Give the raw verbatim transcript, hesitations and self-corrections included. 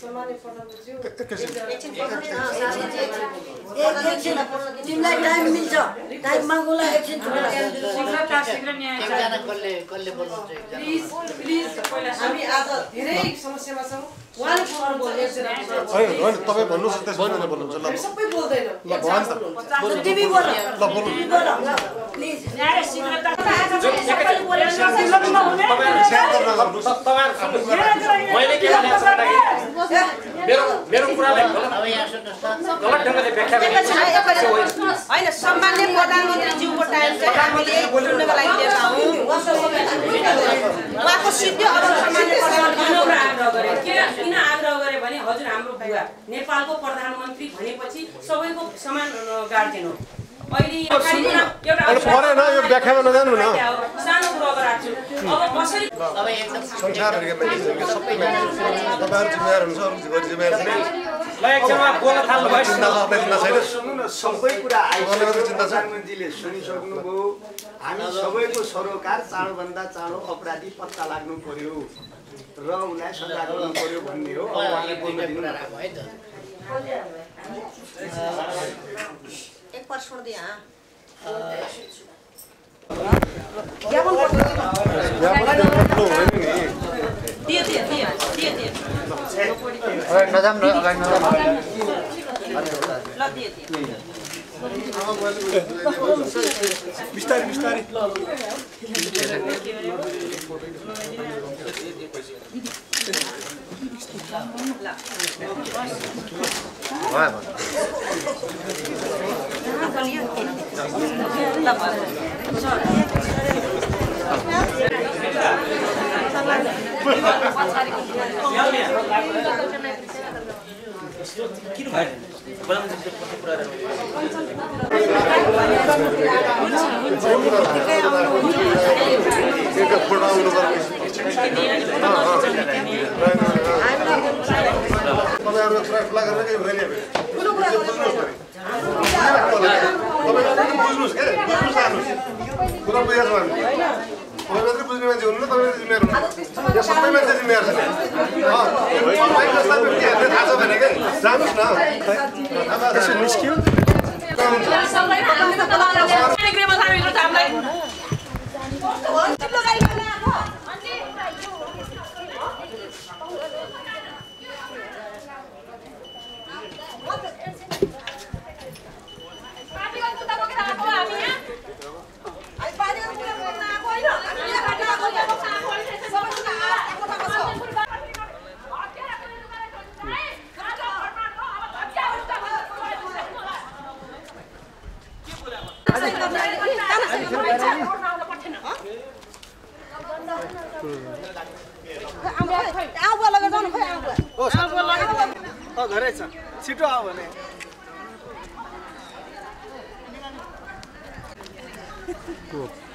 सम्मानित प्रधानमन्त्री एकछिन तिमीलाई टाइम मिल्छ टाइममा गोला एकछिन शीघ्रता शीघ्र न्याय एकजना कसले कसले बोल्नुहुन्छ एकजना प्लिज प्लिज हामी आज धेरै समस्यामा छौँ उहाँले फोन बोल्ने होइन होइन तपाईँ भन्नुहोस् त्यसपछि मैले बोल्नुहुन्छ ल हामी सबै बोल्दैन ल भन्छ तिमी बोल ल बोल्नु बोल प्लिज न्याय शीघ्रता मैले के भने मेरो मेरो कुरालाई अब यहाँ सुन्नुहोस् न गलत ढङ्गले व्याख्या गर्ने होइन सम्मानले प्रधानमन्त्रीज्यूको टाइम चाहिँ हामीले सुन्नको लागि दिएका हौँ उहाँको सिद्धि अब सम्मानले प्रधानमन्त्रीको आग्रह गरे के किन आग्रह गरे भने हजुर हाम्रो बुवा नेपालको प्रधानमन्त्री भनेपछि सबैको समान गार्जियन हो अहिले एउटा परेन यो व्याख्यामा नजानु न सानो कुरा राख्छु अब कसरी अब एकदम संसारभरिका मान्छेहरू सबै मान्छेहरू तपाईँहरू जिम्मेवार हुनुहुन्छ अरू जिम्मेवार छैन ल एकछिनमा बोल्न थाल्नु भयो चिन्ता छ आपलाई चिन्ता छैन सुन्नु न सबै कुरा आइसक्यो प्रधानमन्त्रीले सुनिसक्नुभयो हामी सबैको सरोकार चाँडोभन्दा चाँडो अपराधी पत्ता लाग्नु पर्यो र उनलाई सजाय गर्नु पर्यो भन्ने हो अब उहाँले बोल्न दिनु है त एक पर छोड दिए हाँ दिए दिए दिए दिए दिए नजाम न अगाडि नजाम ल दिए दिए बिस्तारै बिस्तारै तपाईँहरू खुला गरेर केही भएन बुझ्नुहोस् क्या बुझ्नुहोस् आफ्नो कुरा बुझेको छ हामी तपाईँ मात्रै बुझ्ने मान्छे हुनु न तपाईँ जिम्मेवार हुनु यहाँ सबै मान्छे जिम्मेवार छ जस्ता व्यक्तिहरूले थाहा छ भने क्या जानुहोस् न त्यसो निस्क्यो घरै छ छिटो आऊ भने